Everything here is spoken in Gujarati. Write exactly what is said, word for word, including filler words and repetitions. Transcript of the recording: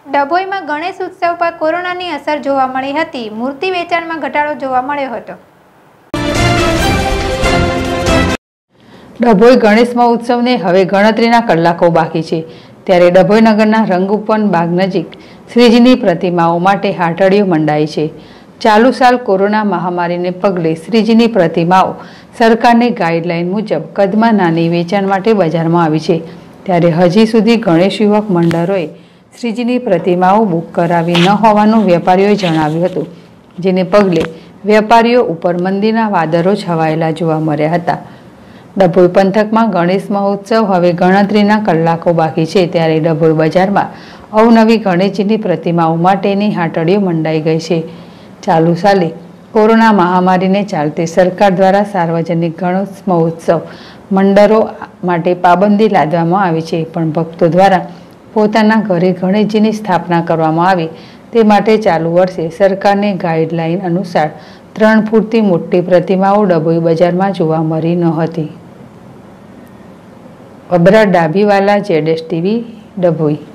ડભોઈમાં ગણેશ ઉત્સવ પર કોરોનાની અસર જોવા મળી હતી। મૂર્તિ વેચાણમાં ઘટાડો જોવા મળ્યો હતો। ડભોઈ ગણેશ મહોત્સવને હવે ગણતરીના કલાકો બાકી છે, ત્યારે ડભોઈ નગરના રંગુપન બાગ નજીક શ્રીજીની પ્રતિમાઓ માટે હાટડીઓ મંડાઈ છે। ચાલુ સાલ કોરોના મહામારીને પગલે શ્રીજીની પ્રતિમાઓ સરકારની ગાઈડલાઈન મુજબ કદમાં નાની વેચાણ માટે બજારમાં આવી છે, ત્યારે હજી સુધી ગણેશ યુવક મંડળોએ શ્રીજીની પ્રતિમાઓ બુક કરાવી ન હોવાનું વેપારીઓએ જણાવ્યું હતું, જેને પગલે વેપારીઓ ઉપર મંદીના વાદળો છવાયેલા જોવા મળ્યા હતા। ડભોઈ પંથકમાં ગણેશ મહોત્સવ હવે ગણતરીના કલાકો બાકી છે, ત્યારે ડભોઈ બજારમાં અવનવી ગણેશજીની પ્રતિમાઓ માટેની હાટડીઓ મંડાઈ ગઈ છે। ચાલુ સાલે કોરોના મહામારીને ચાલતે સરકાર દ્વારા સાર્વજનિક ગણેશ મહોત્સવ મંડળો માટે પાબંદી લાદવામાં આવી છે, પણ ભક્તો દ્વારા પોતાના ઘરે ગણેશજીની સ્થાપના કરવામાં આવે તે માટે ચાલુ વર્ષે સરકારની ગાઈડલાઈન અનુસાર ત્રણ ફૂટથી મોટી પ્રતિમાઓ ડભોઈ બજારમાં જોવા મળી ન હતી। અબરા ડાભીવાલા, જેડેશ ટીવી, ડભોઈ।